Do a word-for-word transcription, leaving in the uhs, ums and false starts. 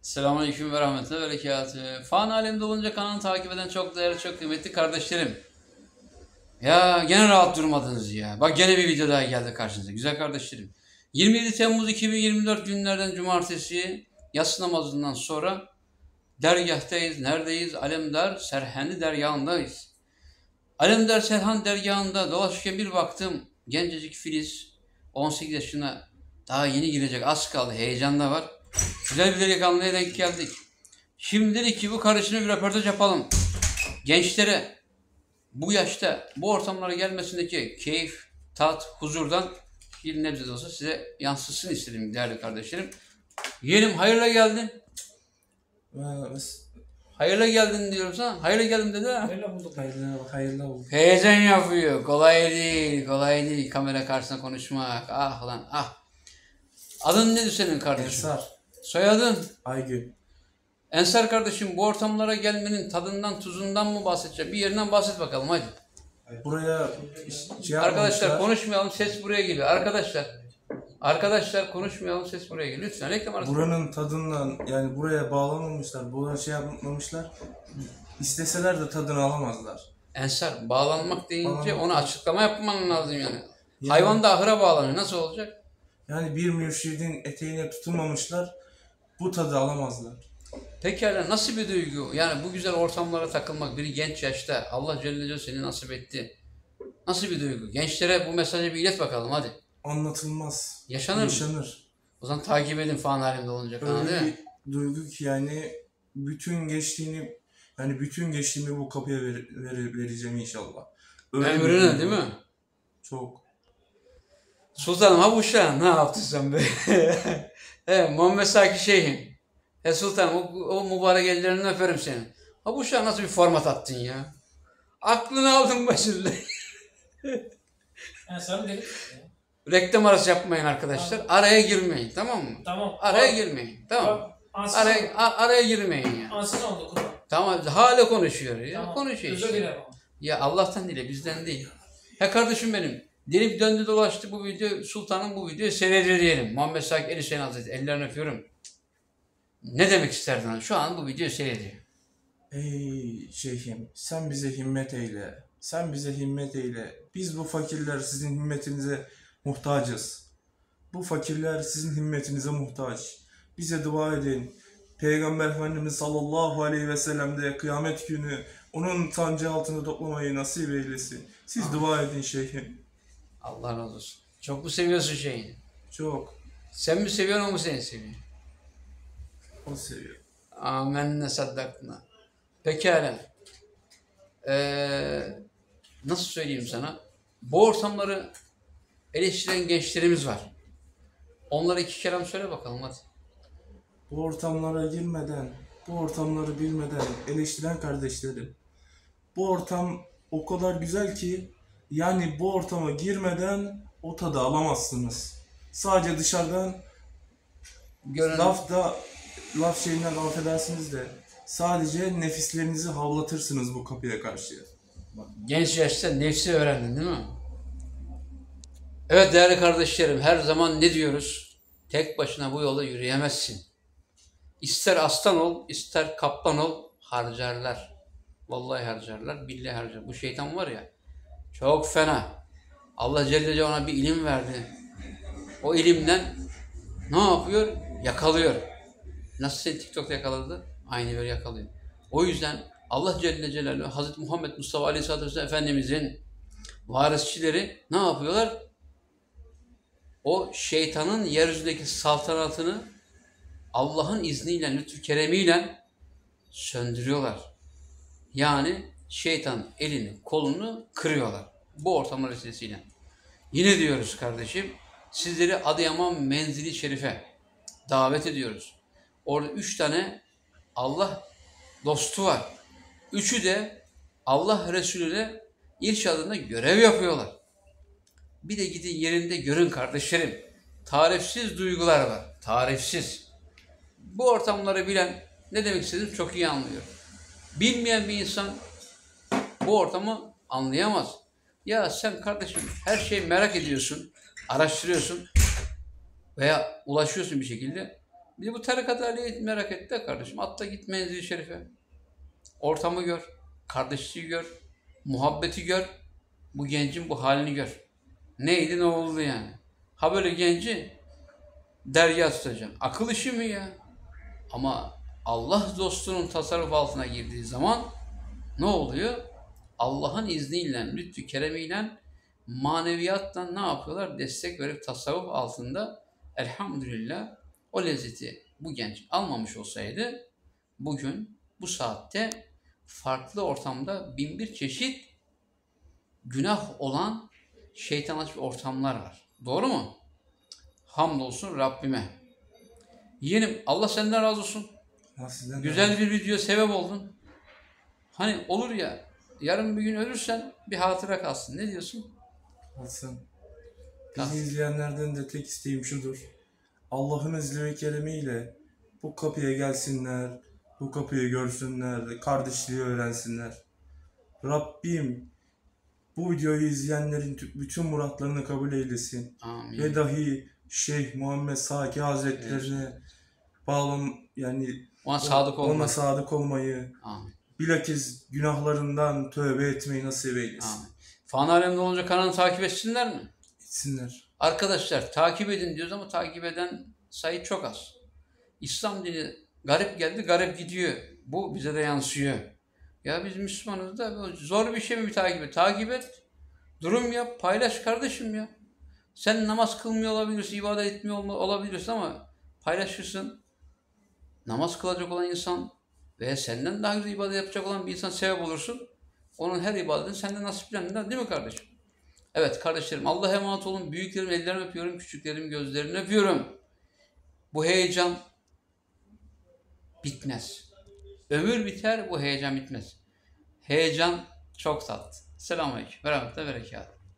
Selamünaleyküm ve rahmetullahi ve berekatühü. Fan alemde olunca kanalı takip eden çok değerli, çok kıymetli kardeşlerim. Ya gene rahat durmadınız ya. Bak gene bir video daha geldi karşınıza. Güzel kardeşlerim. yirmi yedi Temmuz iki bin yirmi dört günlerden cumartesi yatsı namazından sonra dergahtayız. Neredeyiz? Alemdar Serhendi dergahındayız. Alemdar Serhan dergahında dolaşırken bir baktım. Gencecik Filiz on sekiz yaşına daha yeni girecek, az kaldı, heyecanda var. Güzel bir delikanlıya denk geldik. Şimdi dedik ki bu kardeşine bir röportaj yapalım. Gençlere bu yaşta bu ortamlara gelmesindeki keyif, tat, huzurdan bir nebze de olsa size yansıtsın istedim değerli kardeşlerim. Yeğenim hayırlı geldin. Hayırlı geldin diyorum sana. Hayırlı geldim dedi ha. Hayırlı bulduk. Hayırlı, hayırlı bulduk. Heyecan yapıyor. Kolay değil. Kolay değil. Kamera karşısında konuşmak. Ah lan ah. Adın nedir senin kardeşim? Ensar. Soyadın? Aygün. Ensar kardeşim, bu ortamlara gelmenin tadından tuzundan mı bahsedeceğim? Bir yerinden bahset bakalım hadi. Buraya şey Arkadaşlar yapmışlar. konuşmayalım, ses buraya geliyor. Arkadaşlar. Arkadaşlar konuşmayalım, ses buraya geliyor. Lütfen reklam arası. Buranın tadından, yani buraya bağlamamışlar. Buraya şey yapmamışlar. İsteseler de tadını alamazlar. Ensar, bağlanmak deyince Bağlanmak. ona açıklama yapman lazım yani. Yani- Hayvan da ahıra bağlanıyor. Nasıl olacak? Yani bir mürşidin eteğine tutunmamışlar. Bu tadı alamazlar. Pekala nasıl bir duygu? Yani bu güzel ortamlara takılmak bir genç yaşta Allah Celle Celaluhu seni nasip etti. Nasıl bir duygu? Gençlere bu mesajı bir ilet bakalım hadi. Anlatılmaz. Yaşanır mı? Yaşanır. O zaman takip edin fan halimde olunca kanalı değil Öyle mi? bir duygu ki yani bütün geçtiğini, yani bütün geçtiğimi bu kapıya ver, ver- vereceğim inşallah. Öyle bir Ömrüne duygu. değil mi? Çok. Sultanım ha bu uşağım ne yaptın sen be? Evet Muhammed Saki Şeyh'im. He sultanım o, o mübarek ellerinden öperim seni. Ha bu uşağa nasıl bir format attın ya? Aklını aldın başında. Ha, sen dedik. Reklam arası yapmayın arkadaşlar. Araya girmeyin tamam mı? Tamam. Araya girmeyin tamam mı? Ansız Araya, a- araya girmeyin ya. Ansız oldu kurban. Tamam hala konuşuyor ya. Tamam. Konuşuyor Özür işte. dilerim. Ya Allah'tan dile bizden değil. Ha kardeşim benim. Dilim döndü dolaştı bu video. Sultanın bu videoyu seyrediyor diyelim. Muhammed Saki El Hüseyin Hazretleri. Ellerini öpüyorum. Ne demek isterdin? Şu an bu videoyu seyrediyor. Ey şeyhim, sen bize himmet eyle. Sen bize himmet eyle. Biz bu fakirler sizin himmetinize muhtacız. Bu fakirler sizin himmetinize muhtaç. Bize dua edin. Peygamber Efendimiz sallallahu aleyhi ve sellem de kıyamet günü onun sancı altında toplamayı nasip eylesin. Siz dua edin şeyhim. Allah razı olsun. Çok mu seviyorsun şeyini? Çok. Sen mi seviyorsun o mu seni seviyor? O seviyor. Amenna saddakna. Pekala. Ee, nasıl söyleyeyim sana? Bu ortamları eleştiren gençlerimiz var. Onlara iki kelam söyle bakalım hadi. Bu ortamlara girmeden, bu ortamları bilmeden eleştiren kardeşlerim. Bu ortam o kadar güzel ki yani bu ortama girmeden o tadı alamazsınız. Sadece dışarıdan Görün, laf da laf şeyinden affedersiniz de sadece nefislerinizi havlatırsınız bu kapıya karşı. genç yaşta nefsi öğrendin değil mi? Evet değerli kardeşlerim her zaman ne diyoruz? Tek başına bu yolda yürüyemezsin. İster aslan ol, ister kaplan ol harcarlar. Vallahi harcarlar, billahi harcarlar. Bu şeytan var ya çok fena. Allah Celle Celaluhu ona bir ilim verdi. O ilimden ne yapıyor? Yakalıyor. Nasıl seni TikTok'ta yakaladı? Aynı böyle yakalıyor. O yüzden Allah Celle Celaluhu Hazreti Muhammed Mustafa Aleyhisselatü Vesselam Efendimizin varisçileri ne yapıyorlar? O şeytanın yeryüzündeki saltanatını Allah'ın izniyle, lütfü keremiyle söndürüyorlar. Yani şeytan elini, kolunu kırıyorlar. Bu ortamlar vesilesiyle. Yine diyoruz kardeşim, sizleri Adıyaman Menzili Şerif'e davet ediyoruz. Orada üç tane Allah dostu var. Üçü de Allah Resulü'ne irşadında görev yapıyorlar. Bir de gidin yerinde görün kardeşlerim. Tarifsiz duygular var. Tarifsiz. Bu ortamları bilen ne demek istediğimi çok iyi anlıyor. Bilmeyen bir insan bu ortamı anlayamaz. Ya sen kardeşim her şeyi merak ediyorsun, araştırıyorsun veya ulaşıyorsun bir şekilde. Bir de bu tarikat aliye merak etti de kardeşim. Atla git Menzil-i Şerif'e. Ortamı gör. Kardeşliği gör. Muhabbeti gör. Bu gencin bu halini gör. Neydi ne oldu yani. Ha böyle genci derya tutacaksın. Akıl işi mi ya? Ama Allah dostunun tasarruf altına girdiği zaman ne oluyor? Allah'ın izniyle, lütfü keremiyle, maneviyatla ne yapıyorlar? Destek verip tasavvuf altında elhamdülillah o lezzeti bu genç almamış olsaydı bugün bu saatte farklı ortamda bin bir çeşit günah olan şeytan açmış ortamlar var. Doğru mu? Hamdolsun Rabbime. Yeğenim Allah senden razı olsun. Sizden Güzel bir video sebep oldun. Hani olur ya yarın bir gün ölürsen bir hatıra kalsın. Ne diyorsun? Hasan. Kalsın. Bizi izleyenlerden de tek isteğim şudur. Allah'ın izni ve keremiyle bu kapıya gelsinler, bu kapıyı görsünler, kardeşliği öğrensinler. Rabbim bu videoyu izleyenlerin tü- bütün muratlarını kabul eylesin. Amin. Ve dahi Şeyh Muhammed Saki Hazretlerine bağlan yani Ona sadık ona olmak. sadık olmayı, Amin. bilakis günahlarından tövbe etmeyi nasip eylesin. Amin. Fan Alem'de olunca kanalı takip etsinler mi? Etsinler. Arkadaşlar takip edin diyoruz ama takip eden sayı çok az. İslam dini garip geldi, garip gidiyor. Bu bize de yansıyor. Ya biz Müslümanız da zor bir şey mi bir takip et? Takip et. Durum yap, paylaş kardeşim ya. Sen namaz kılmıyor olabilirsin, ibadet etmiyor olabilirsin ama paylaşırsın. Namaz kılacak olan insan veya senden daha güzel ibadet yapacak olan bir insan sebep olursun. Onun her ibadetini senden nasiplenir, değil mi kardeşim? Evet kardeşlerim, Allah'a emanet olun. Büyüklerim ellerini öpüyorum, küçüklerim gözlerini öpüyorum. Bu heyecan bitmez. Ömür biter, bu heyecan bitmez. Heyecan çok tatlı. Selamünaleyküm ve rahmetullahi ve berekatuhu.